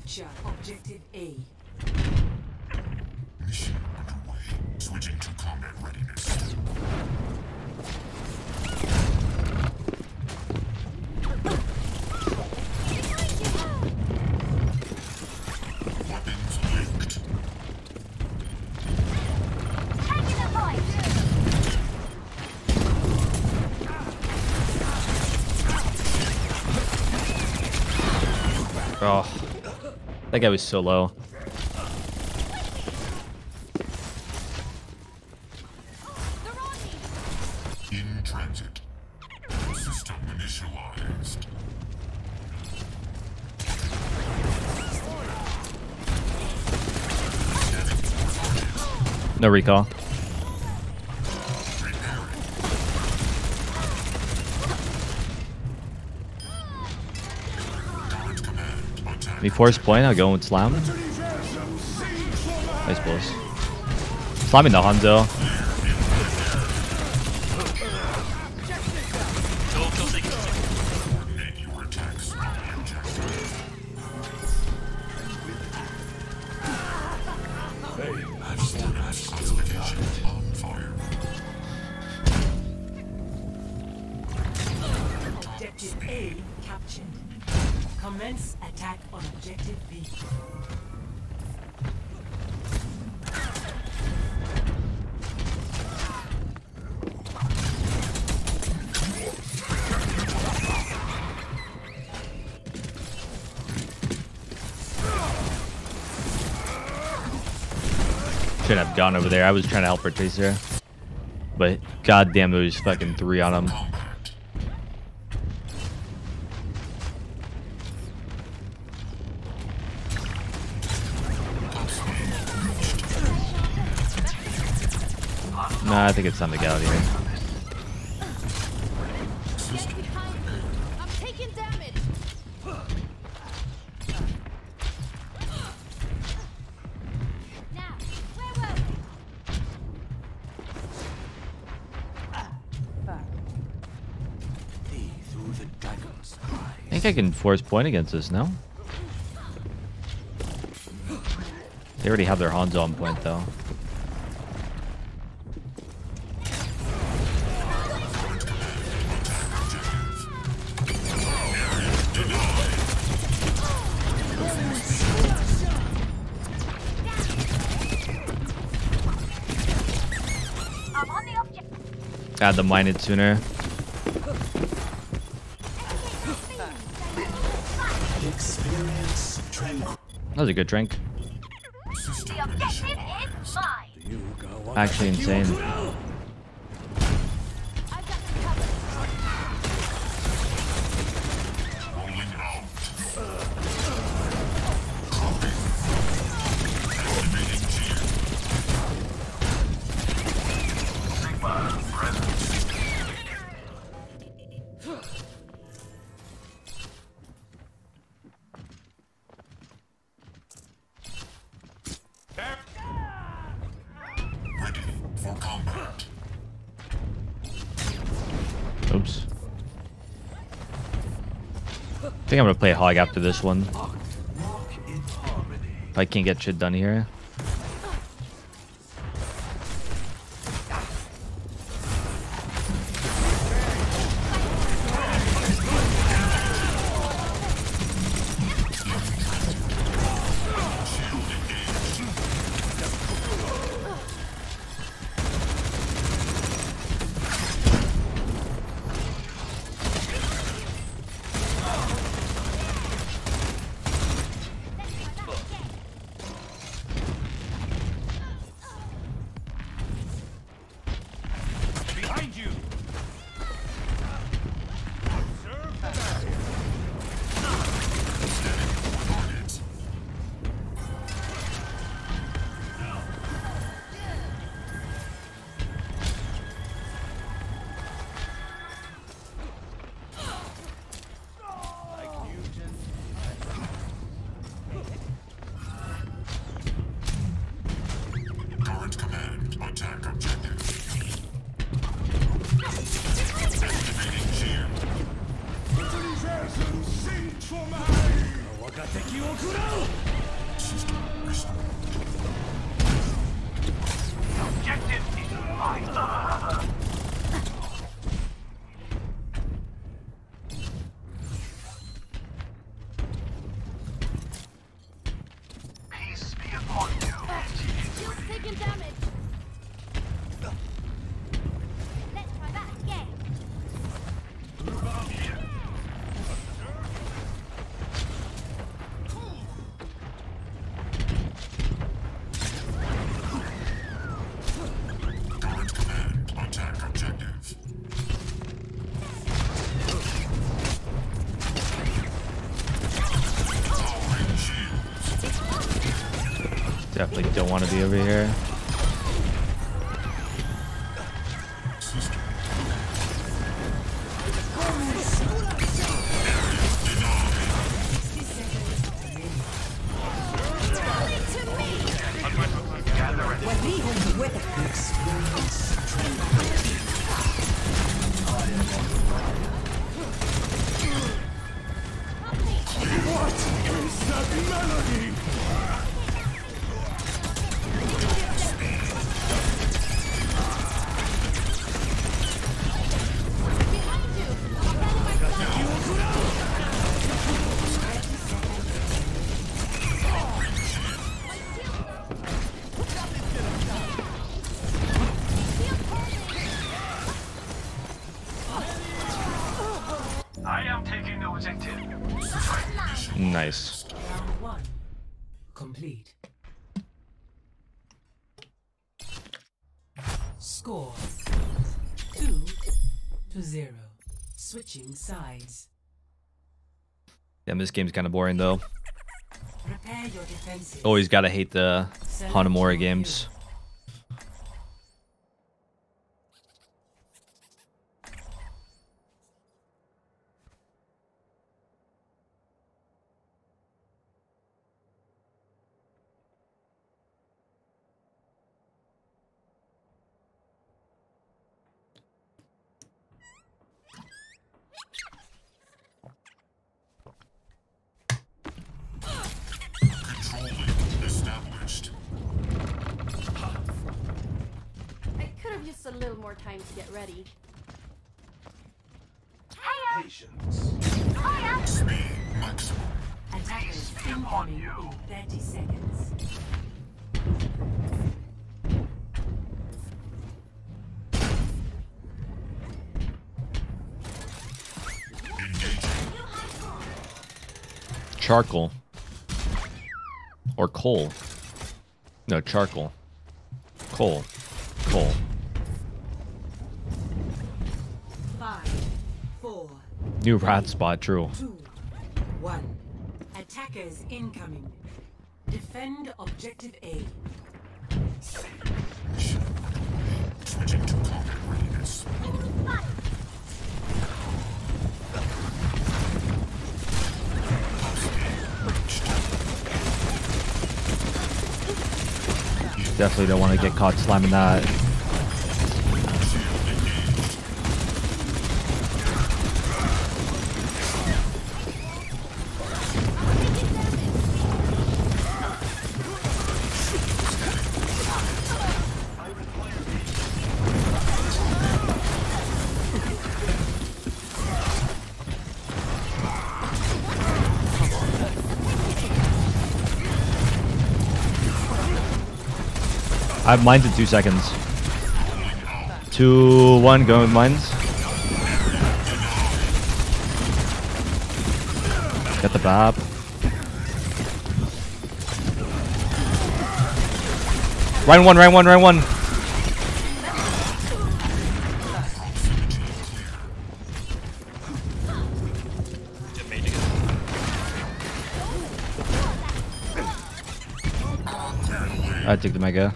Capture objective A. Mission underway. Switching to combat readiness. Weapons linked. Taking the point. Oh, that guy was so low. In transit. System initialized. No recall. Me force point, I'll go with Slam. Nice balls. Slamming the Hanzo. Coordinate your attacks on the objective. Classification on fire. Objective A captured. Commence attack on objective B. Shouldn't have gone over there. I was trying to help her Tracer. But goddamn, it was fucking 3 on him. Combat. Nah, I think it's time to get out of here. Get behind me. I'm taking damage. Now, where were we? I think I can force point against this, no? They already have their Hanzo on point, though. I'm on the object. Add the minded sooner. That was a good drink. The objective is mine. Actually insane. I've got them covered. Rolling out. Activating tier. Sigma presence. Ready for combat. Oops. I think I'm gonna play Hog after this one. If I can't get shit done here. System restored. Objective is mine. Peace be upon you. Shield's taking damage. Let's try that again. Current command. Attack objective. Powering shields. Definitely don't want to be over here. System. I am taking the objective. Nice. Round 1 complete. Score 2-0. Switching sides. Damn, this game's kind of boring though. Prepare your defenses. Always gotta hate the Select Hanamura your games. unit. Control link established. I could have used a little more time to get ready. Patience. Speed maximum. Attackers incoming in 30 seconds. Charcoal. Or coal. No, charcoal. Coal. Coal. 5, 4, New rat spot, true. 2, 1. Attackers incoming. Defend objective A. Switching to combat readiness. Definitely don't want to get caught slamming that. I have mines in 2 seconds. 2, 1, go with mines. Get the bab. Round 1, round 1, round 1. I took the mega.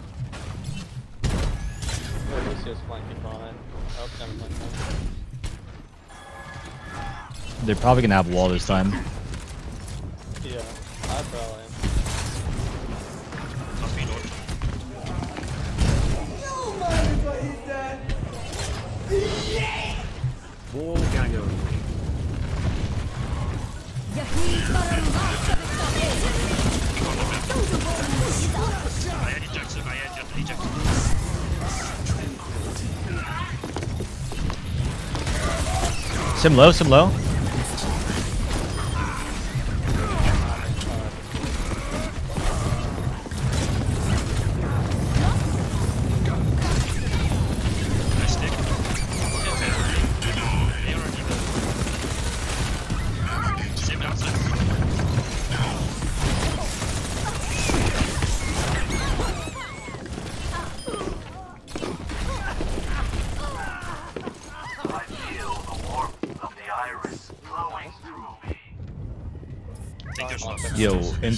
They're probably gonna have wall this time. Yeah, I probably am. Yahu's got a lot of Sim low, sim low. Nice stick. Save it outside. I feel the warmth of the iris flowing through me. I think there's love. Yo,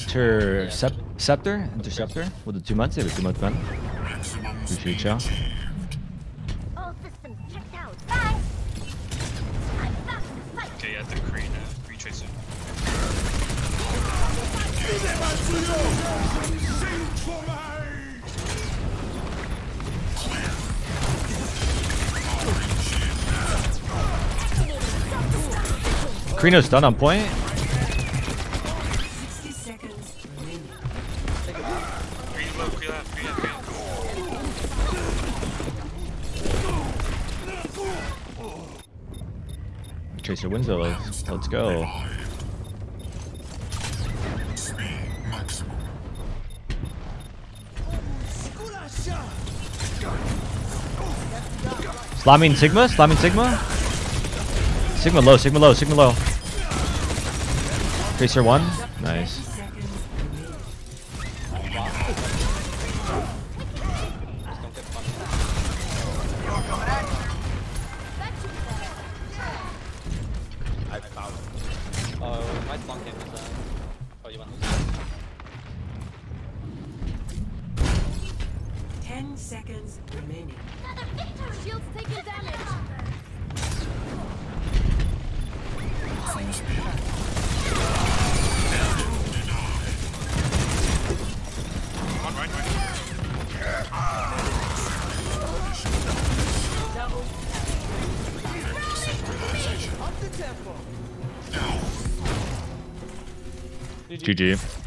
Interceptor with the 2 months. Have a 2 month ban. Maximum Appreciate speed y'all. achieved. All systems checked out. Thanks. I'm back to fight. Okay, yeah, the Kree now. Kree Tracer. Krino's done on point. 60 seconds remaining. Kree low, Kree left, Kree left, Kree left. Tracer wins though. Let's go. Speed maximum. Slamming Sigma. Slamming Sigma. Sigma low. Sigma low. Sigma low. Tracer 1. Nice. Seconds remaining. Just don't get punished. I found Oh, my spawn came was oh, you went. 10 seconds remaining. Shield's taking damage. Full speed. One right. GG.